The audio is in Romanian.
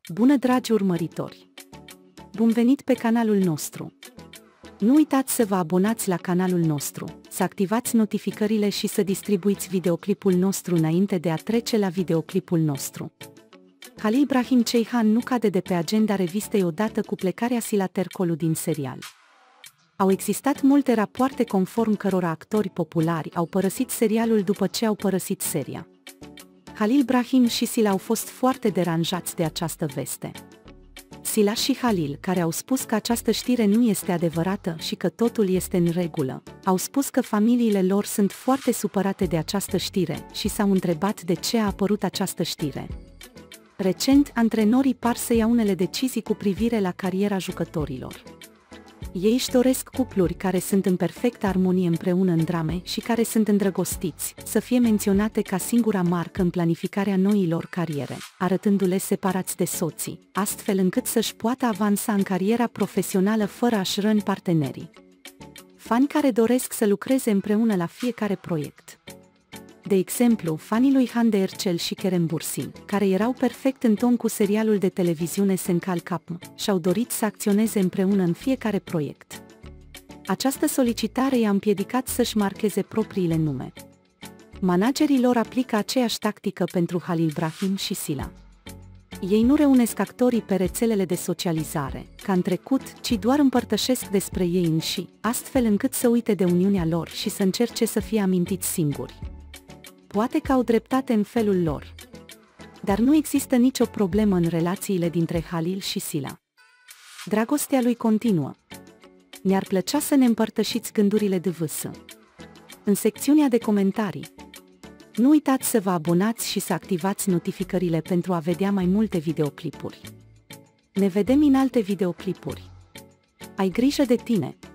Bună, dragi urmăritori! Bun venit pe canalul nostru! Nu uitați să vă abonați la canalul nostru, să activați notificările și să distribuiți videoclipul nostru înainte de a trece la videoclipul nostru. Halil Brahim Ceyhan nu cade de pe agenda revistei odată cu plecarea Sila Tercolu din serial. Au existat multe rapoarte conform cărora actori populari au părăsit serialul după ce au părăsit seria. Halil Brahim și Sila au fost foarte deranjați de această veste. Sila și Halil, care au spus că această știre nu este adevărată și că totul este în regulă, au spus că familiile lor sunt foarte supărate de această știre și s-au întrebat de ce a apărut această știre. Recent, antrenorii par să ia unele decizii cu privire la cariera jucătorilor. Ei își doresc cupluri care sunt în perfectă armonie împreună în drame și care sunt îndrăgostiți, să fie menționate ca singura marcă în planificarea noilor cariere, arătându-le separați de soții, astfel încât să-și poată avansa în cariera profesională fără a-și răni partenerii. Fani care doresc să lucreze împreună la fiecare proiect. De exemplu, fanii lui Hande Erçel și Kerem Bürsin, care erau perfect în ton cu serialul de televiziune Senkal Kapm, și-au dorit să acționeze împreună în fiecare proiect. Această solicitare i-a împiedicat să-și marcheze propriile nume. Managerii lor aplică aceeași tactică pentru Halil Brahim și Sila. Ei nu reunesc actorii pe rețelele de socializare, ca în trecut, ci doar împărtășesc despre ei înși, astfel încât să uite de uniunea lor și să încerce să fie amintiți singuri. Poate că au dreptate în felul lor. Dar nu există nicio problemă în relațiile dintre Halil și Sila. Dragostea lui continuă. Ne-ar plăcea să ne împărtășiți gândurile de vâsă în secțiunea de comentarii. Nu uitați să vă abonați și să activați notificările pentru a vedea mai multe videoclipuri. Ne vedem în alte videoclipuri. Ai grijă de tine!